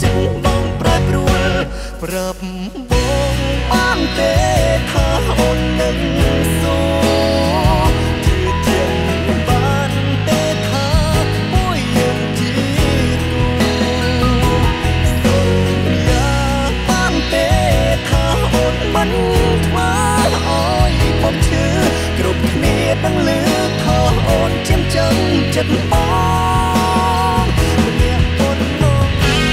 ចិត្តបងប្រែប្រួលប្រាប់បងបានទេថាអូននឹងសូជាជាបានទេថាមួយយើងជាគូសន្យាបានទេថាអូនមិនថ្វាឲ្យបងឈឺគ្រប់គ្នានឹងលឺថាអូនចិញ្ចឹមចិត្តបងម្នាក់អូនមក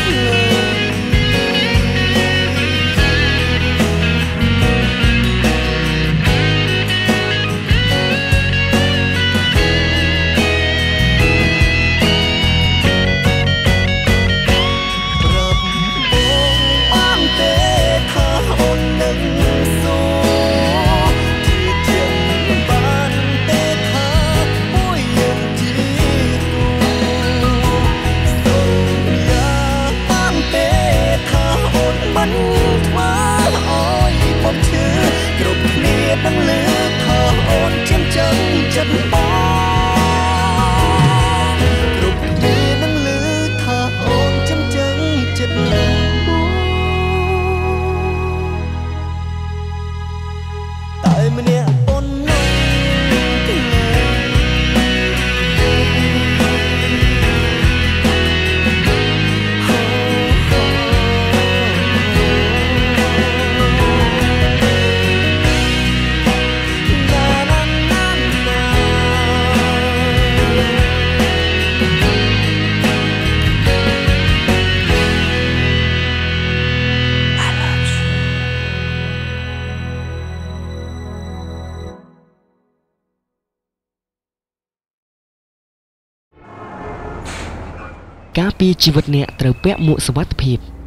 នឹងលឺថាអូនចិញ្ចឹមចិត្តបងគ្រប់គ្នានឹងលឺថាអូនចិញ្ចឹមចិត្តតែម្នាក់អូននោះការពារជីវិតអ្នកត្រូវពាក់មួកសុវត្ថិភាព